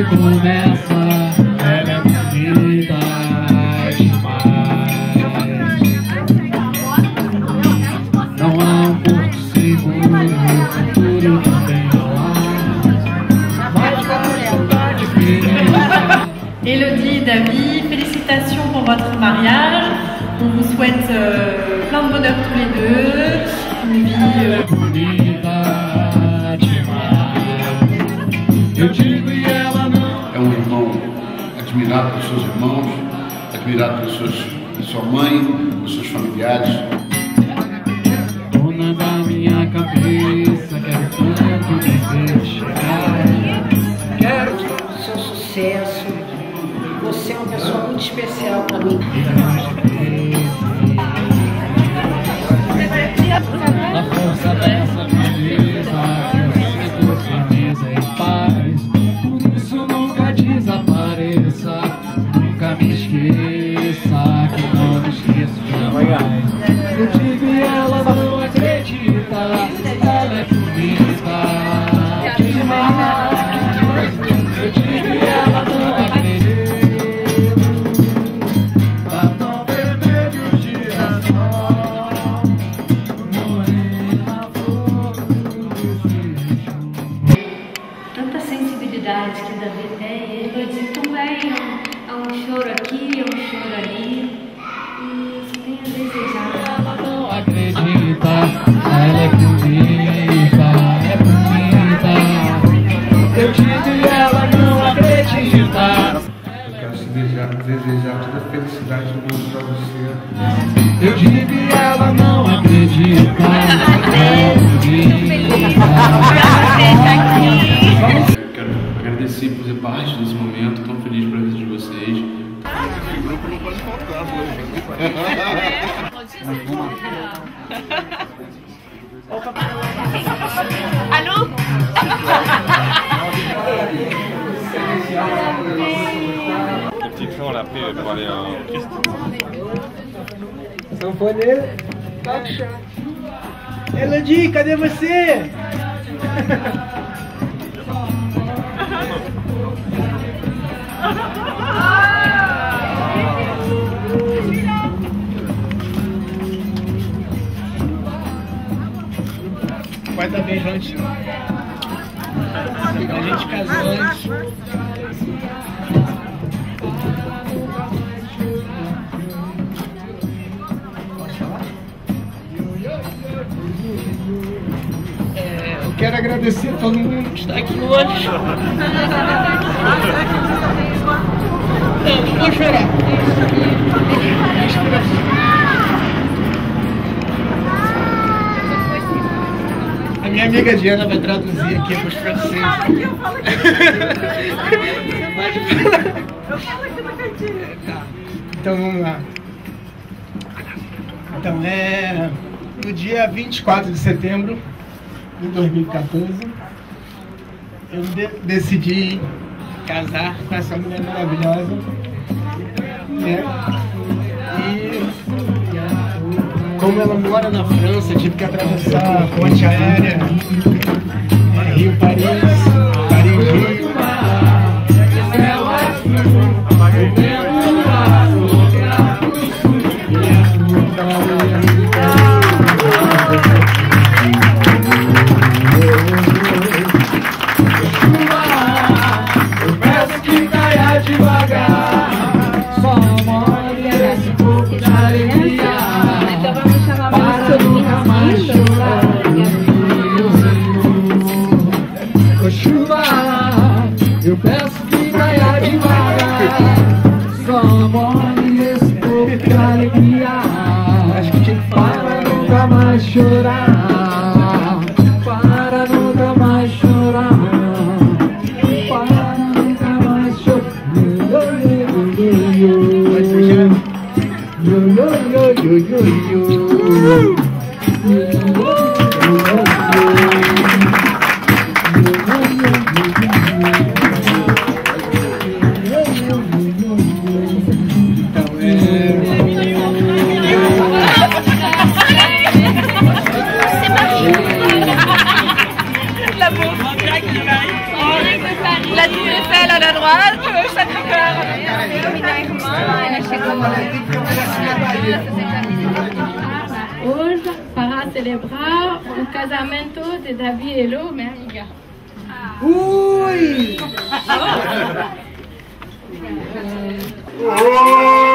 que começa, ela é bonita demais. Não há um porto seguro, o futuro também não há. Mas a saudade fica. Elodie, David, félicitations pour votre mariage. On vous souhaite plein de bonheur tous les deux. Une vie bonita demais. Eu digo e ela não. É um irmão admirado pelos seus irmãos, admirado por sua mãe, pelos seus familiares. Dona da minha cabeça, quero tanto te ver chegar. Quero o seu sucesso. Você é uma pessoa muito especial para mim. A força dessa beleza, que eu sinto firmeza e paz. Por isso nunca desapareça, nunca me esqueça, que não me esqueço jamais. Eu digo e ela não acredita, ela é bonita demais. Eu digo e ela não acredita. Que Davi tem, Elodie também é um choro aqui, é um choro ali, e só tem a desejar. Ela não acredita, ela é bonita, eu digo e ela não acredita. Eu quero desejar toda a felicidade do mundo para você. Eu digo e ela não acredita, Quero agradecer por fazer parte desse momento, tão feliz pela vida de vocês. Esse grupo não pode faltar hoje. Allô? Le petit train, on l'a pris pour aller en Christ. Sanfoneiro, toca o chão. Elodie, cadê você? Vai dar beijo antes. A gente casou antes. Eu quero agradecer a todo mundo que está aqui hoje. Não vou chorar. A minha amiga Diana vai traduzir aqui para os franceses. Eu falo aqui na cantinha. Tá. Então vamos lá. Então no dia 24 de setembro de 2014 eu decidi casar com essa mulher maravilhosa, né? E como ela mora na França, tive que atravessar a ponte aérea, Rio Paris, Paris Rio. Eu peço que caia devagar, só morre esse pouco de alegria. Para nunca mais chorar, para nunca mais chorar, para nunca mais chorar. La bouffe. La Tour Eiffel à la droite, Sacré-Cœur. Hoje, para celebrar o casamento de Davi e Lô, minha amiga. Ui!